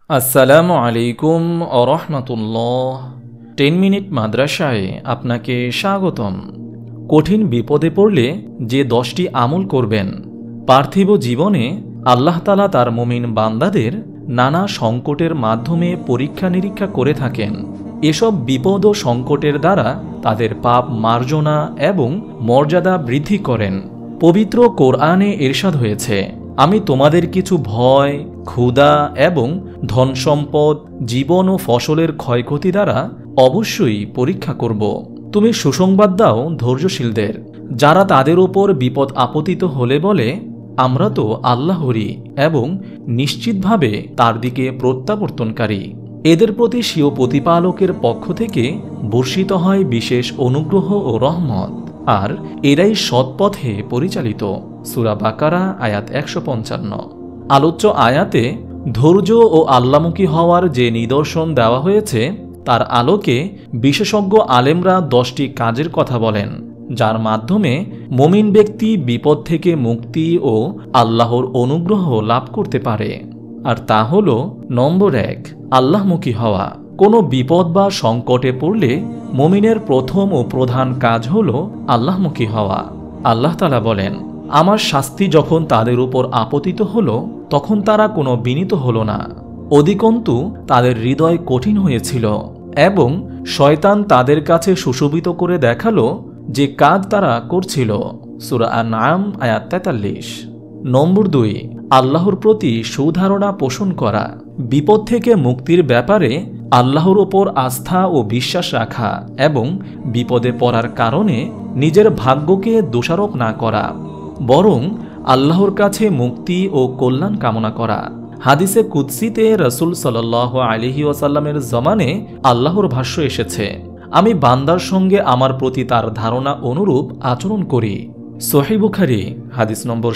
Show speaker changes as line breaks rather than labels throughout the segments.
আসসালামু আলাইকুম আরহামাতুল্লাহ। 10 মিনিট মাদ্রাসায় আপনাকে স্বাগতম। কঠিন বিপদে পড়লে যে 10টি আমল করবেন। পার্থিব জীবনে আল্লাহ তাআলা তার মুমিন বান্দাদের নানা সংকটের মাধ্যমে পরীক্ষা নিরীক্ষা করে থাকেন। এসব বিপদ ও সংকটের দ্বারা তাদের পাপ মার্জনা এবং মর্যাদা বৃদ্ধি করেন। পবিত্র কোরআনে ইরশাদ হয়েছে, আমি তোমাদের কিছু ভয়, ক্ষুধা এবং ধন সম্পদ, জীবন ও ফসলের ক্ষয়ক্ষতি দ্বারা অবশ্যই পরীক্ষা করব। তুমি সুসংবাদ দাও ধৈর্যশীলদের, যারা তাদের ওপর বিপদ আপতিত হলে বলে, আমরা তো আল্লাহরই এবং নিশ্চিতভাবে তার দিকে প্রত্যাবর্তনকারী। এদের প্রতি স্বীয় প্রতিপালকের পক্ষ থেকে বর্ষিত হয় বিশেষ অনুগ্রহ ও রহমত, আর এরাই সৎপথে পরিচালিত। সূরা বাকারা আয়াত 155। আলোচ্য আয়াতে ধৈর্য ও আল্লামুখী হওয়ার যে নিদর্শন দেওয়া হয়েছে তার আলোকে বিশেষজ্ঞ আলেমরা 10টি কাজের কথা বলেন, যার মাধ্যমে মুমিন ব্যক্তি বিপদ থেকে মুক্তি ও আল্লাহর অনুগ্রহ লাভ করতে পারে। আর তা হল, নম্বর 1, আল্লাহমুখী হওয়া। কোনো বিপদ বা সংকটে পড়লে মুমিনের প্রথম ও প্রধান কাজ হল আল্লাহমুখী হওয়া। আল্লাহ তাআলা বলেন, আমার শাস্তি যখন তাদের উপর আপতিত হল তখন তারা কোনো বিনীত হল না, অধিকন্তু তাদের হৃদয় কঠিন হয়েছিল এবং শয়তান তাদের কাছে সুশোভিত করে দেখালো যে কাজ তারা করছিল। সূরা আন-নাম আয়াত 43। নম্বর 2, আল্লাহর প্রতি সুধারণা পোষণ করা। বিপদ থেকে মুক্তির ব্যাপারে আল্লাহর ওপর আস্থা ও বিশ্বাস রাখা এবং বিপদে পড়ার কারণে নিজের ভাগ্যকে দোষারোপ না করা, বরং আল্লাহর কাছে মুক্তি ও কল্যাণ কামনা করা। হাদিসে কুদসিতে রাসূল সাল্লাল্লাহু আলাইহি ওয়াসাল্লামের জমানে আল্লাহর ভাষ্য এসেছে, আমি বান্দার সঙ্গে আমার প্রতি তার ধারণা অনুরূপ আচরণ করি। সহিহ বুখারী হাদিস নম্বর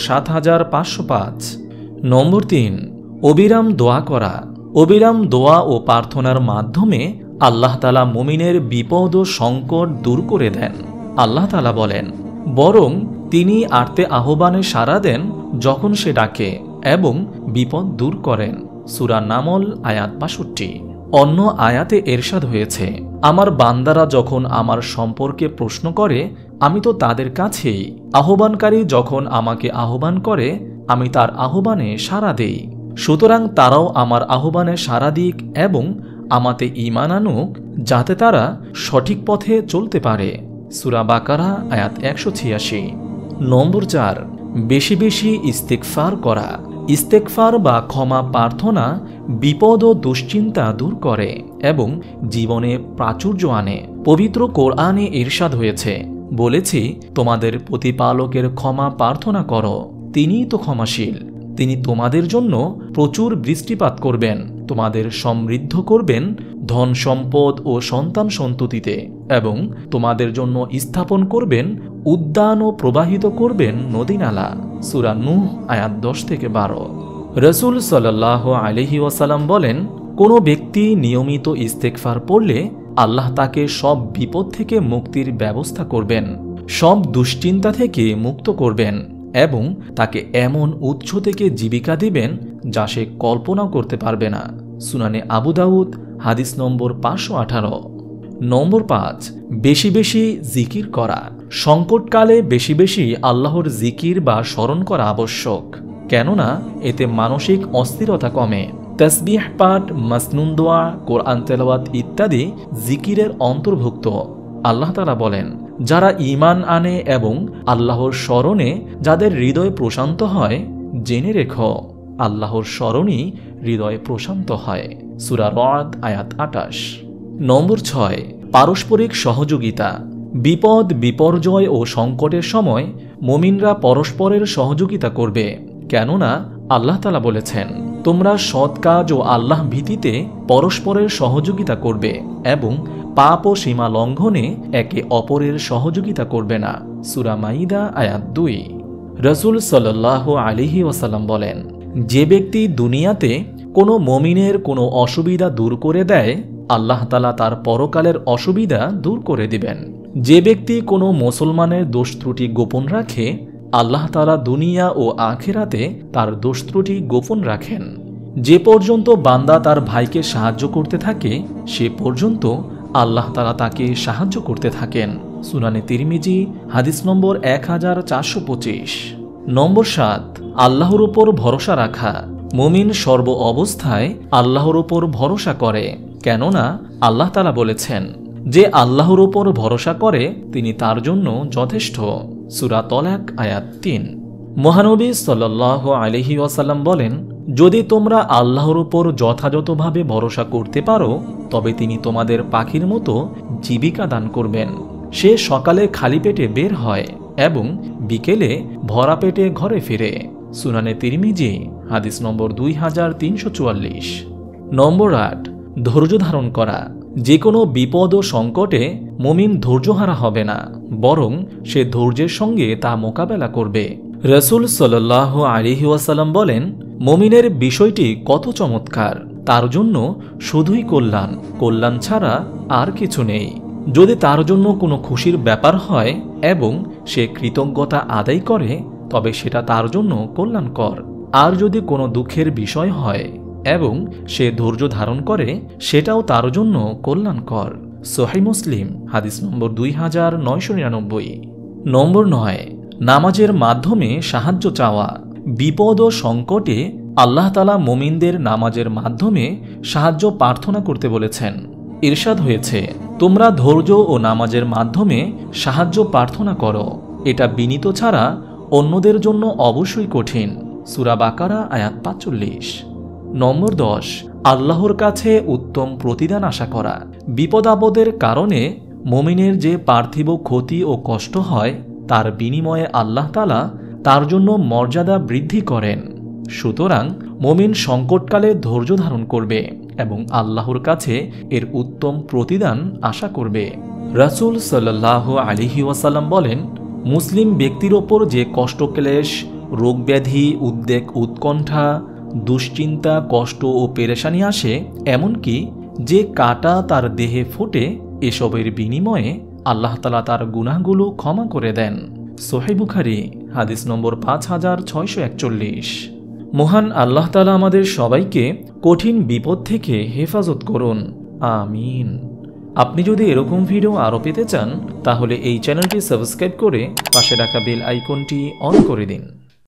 7505। নম্বর 3, অবিরাম দোয়া করা। অবিরাম দোয়া ও প্রার্থনার মাধ্যমে আল্লাহ তাআলা মুমিনের বিপদ ও সংকট দূর করে দেন। আল্লাহ তাআলা বলেন, বরং তিনি আর্তে আহ্বানে সাড়া দেন যখন সে ডাকে এবং বিপদ দূর করেন। সূরা নামল আয়াত 62। অন্য আয়াতে এরশাদ হয়েছে, আমার বান্দারা যখন আমার সম্পর্কে প্রশ্ন করে আমি তো তাদের কাছেই। আহ্বানকারী যখন আমাকে আহ্বান করে আমি তার আহ্বানে সাড়া দেই। সুতরাং তারাও আমার আহ্বানে সাড়া দিক এবং আমাতে ঈমান আনুক, যাতে তারা সঠিক পথে চলতে পারে। সূরা বাকারা আয়াত 186। নম্বর 4, বেশি বেশি ইস্তেগফার করা। ইস্তেগফার বা ক্ষমা প্রার্থনা বিপদ ও দুশ্চিন্তা দূর করে এবং জীবনে প্রাচুর্য আনে। পবিত্র কোরআনে ইরশাদ হয়েছে, বলেছি তোমাদের প্রতিপালকের ক্ষমা প্রার্থনা করো, তিনিই তো ক্ষমাশীল। তিনি তোমাদের জন্য প্রচুর বৃষ্টিপাত করবেন, তোমাদের সমৃদ্ধ করবেন ধন সম্পদ ও সন্তান সন্ততিতে, এবং তোমাদের জন্য স্থাপন করবেন উদ্যান ও প্রবাহিত করবেন নদী নালা। সূরা নূহ আয়াত 10-12। রাসূল সাল্লাল্লাহু আলাইহি ওয়াসাল্লাম বলেন, কোনো ব্যক্তি নিয়মিত ইস্তেগফার পড়লে আল্লাহ তাকে সব বিপদ থেকে মুক্তির ব্যবস্থা করবেন, সব দুশ্চিন্তা থেকে মুক্ত করবেন এবং তাকে এমন উৎস থেকে জীবিকা দিবেন যা সে কল্পনাও করতে পারবে না। সুনানে আবু দাউদ হাদিস নম্বর 518। নম্বর 5, বেশি বেশি জিকির করা। সংকটকালে বেশি বেশি আল্লাহর জিকির বা স্মরণ করা আবশ্যক, কেননা এতে মানসিক অস্থিরতা কমে। তাসবিহ পাঠ, মাসনুন দোয়া, কোরআন তেলাওয়াত ইত্যাদি জিকিরের অন্তর্ভুক্ত। আল্লাহ তাআলা বলেন, যারা ঈমান আনে এবং আল্লাহর স্মরণে যাদের হৃদয় প্রশান্ত হয়, জেনে রেখো আল্লাহর স্মরণই হৃদয় প্রশান্ত হয়। সূরা রাদ আয়াত 28। নম্বর 6, পারস্পরিক সহযোগিতা। বিপদ, বিপর্যয় ও সংকটের সময় মুমিনরা পরস্পরের সহযোগিতা করবে, কেননা আল্লাহ তাআলা বলেছেন, তোমরা সৎ কাজ ও আল্লাহ ভীতিতে পরস্পরের সহযোগিতা করবে এবং পাপ ও সীমা লঙ্ঘনে একে অপরের সহযোগিতা করবে না। সূরা মাইদা আয়াত 2। রাসূল সাল্লাল্লাহু আলাইহি ওয়াসাল্লাম বলেন, যে ব্যক্তি দুনিয়াতে কোনো মুমিনের কোনো অসুবিধা দূর করে দেয়, আল্লাহ তাআলা তার পরকালের অসুবিধা দূর করে দিবেন। যে ব্যক্তি কোনো মুসলমানের দোষ ত্রুটি গোপন রাখে, আল্লাহ তাআলা দুনিয়া ও আখিরাতে তার দোষ ত্রুটি গোপন রাখেন। যে পর্যন্ত বান্দা তার ভাইকে সাহায্য করতে থাকে সে পর্যন্ত আল্লাহ তাআলা তাকে সাহায্য করতে থাকেন। সুনানে তিরমিজি হাদিস নম্বর 1425। নম্বর 7, আল্লাহর উপর ভরসা রাখা। মুমিন সর্ব অবস্থায় আল্লাহর উপর ভরসা করে, কেননা আল্লাহ তাআলা বলেছেন, যে আল্লাহর উপর ভরসা করে তিনি তার জন্য যথেষ্ট। সূরা তলাক আয়াত 3। মহানবী সাল্লাল্লাহু আলাইহি ওয়াসাল্লাম বলেন, যদি তোমরা আল্লাহর উপর যথাযথভাবে ভরসা করতে পারো তবে তিনি তোমাদের পাখির মতো জীবিকা দান করবেন। সে সকালে খালি পেটে বের হয় এবং বিকেলে ভরা পেটে ঘরে ফিরে। সুনানে তিরমিজি হাদিস নম্বর 2344। নম্বর 8, ধৈর্য ধারণ করা। যে কোনো বিপদ ও সংকটে মুমিন ধৈর্যহারা হবে না, বরং সে ধৈর্যের সঙ্গে তা মোকাবেলা করবে। রাসূল সাল্লাল্লাহু আলাইহি ওয়াসাল্লাম বলেন, মুমিনের বিষয়টি কত চমৎকার, তার জন্য শুধুই কল্যাণ, কল্যাণ ছাড়া আর কিছু নেই। যদি তার জন্য কোনো খুশির ব্যাপার হয় এবং সে কৃতজ্ঞতা আদায় করে তবে সেটা তার জন্য কল্যাণকর। আর যদি কোনো দুঃখের বিষয় হয় এবং সে ধৈর্য ধারণ করে সেটাও তার জন্য কল্যাণকর। সহিহ মুসলিম হাদিস নম্বর 2999। নম্বর 9, নামাজের মাধ্যমে সাহায্য চাওয়া। বিপদ ও সংকটে আল্লাহ তাআলা মুমিনদের নামাজের মাধ্যমে সাহায্য প্রার্থনা করতে বলেছেন। ইরশাদ হয়েছে, তোমরা ধৈর্য ও নামাজের মাধ্যমে সাহায্য প্রার্থনা করো, এটা বিনীত ছাড়া অন্যদের জন্য অবশ্যই কঠিন। সূরা বাকারা আয়াত 45। নম্বর 10, আল্লাহর কাছে উত্তম প্রতিদান আশা করা। বিপদ আপদের কারণে মুমিনের যে পার্থিব ক্ষতি ও কষ্ট হয় তার বিনিময়ে আল্লাহ তাআলা তার জন্য মর্যাদা বৃদ্ধি করেন। সুতরাং মুমিন সংকটকালে ধৈর্য ধারণ করবে এবং আল্লাহর কাছে এর উত্তম প্রতিদান আশা করবে। রাসূল সাল্লাল্লাহু আলাইহি ওয়াসাল্লাম বলেন, মুসলিম ব্যক্তির ওপর যে কষ্টক্লেশ, রোগব্যাধি, উদ্বেগ, উৎকণ্ঠা, দুশ্চিন্তা, কষ্ট ও পেরেশানি আসে, এমনকি যে কাঁটা তার দেহে ফোটে, এসবের বিনিময়ে আল্লাহ তাআলা তার গুনাহগুলো ক্ষমা করে দেন। সহিহ বুখারী হাদিস নম্বর 5641। মহান আল্লাহ তাআলা আমাদের সবাইকে কঠিন বিপদ থেকে হেফাজত করুন, আমিন। আপনি যদি এরকম ভিডিও আরও পেতে চান তাহলে এই চ্যানেলটি সাবস্ক্রাইব করে পাশে রাখা বেল আইকনটি অন করে দিন।